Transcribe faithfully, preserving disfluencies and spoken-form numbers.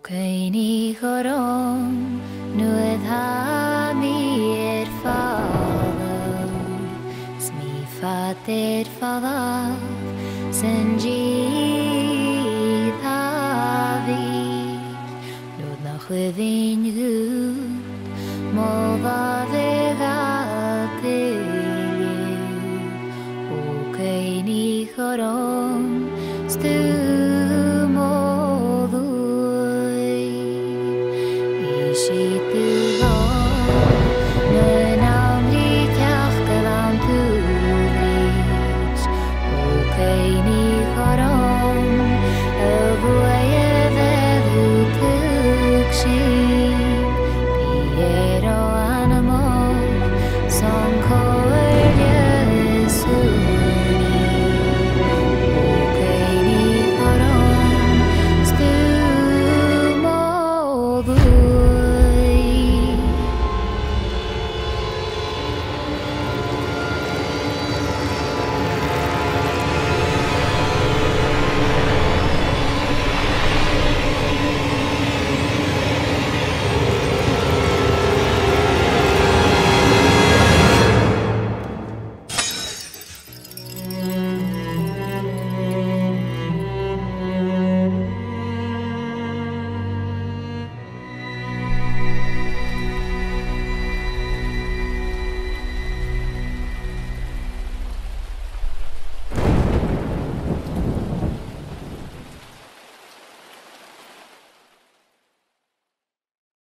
Keini chorom nuad ha mi er fadder Smi fader fadder Senji havi Nuad na chwyddi'n gŵd Molda vega piliw O keini chorom